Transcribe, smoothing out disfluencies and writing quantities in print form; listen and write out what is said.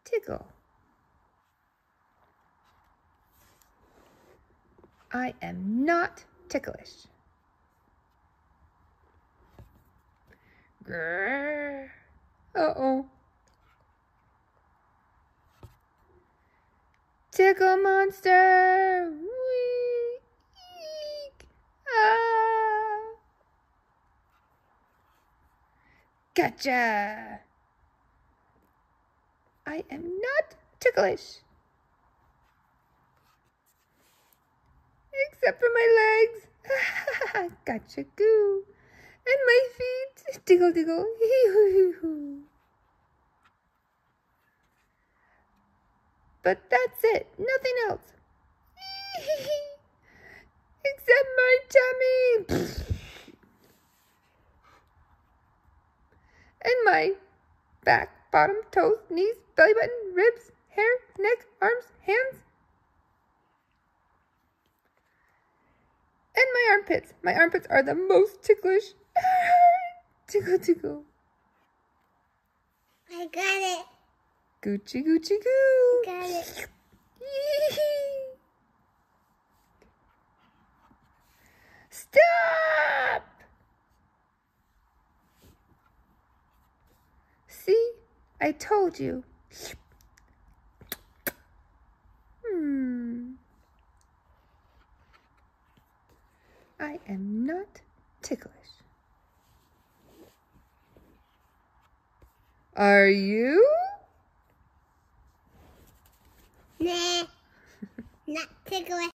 Tickle. I am not ticklish. Grrr. Uh-oh. Tickle monster. Wee. Eek. Ah. Gotcha. I am not ticklish. Except for my legs. Gotcha goo. And my feet. Tickle, tickle. But that's it. Nothing else. Except my tummy. And my back, bottom, toes, knees, belly button, ribs, hair, neck, arms, hands. And my armpits. My armpits are the most ticklish. Tickle, tickle. I got it. Gucci, Gucci, goo. Got it. Stop! See? I told you. I am not ticklish. Are you? Nah, not ticklish.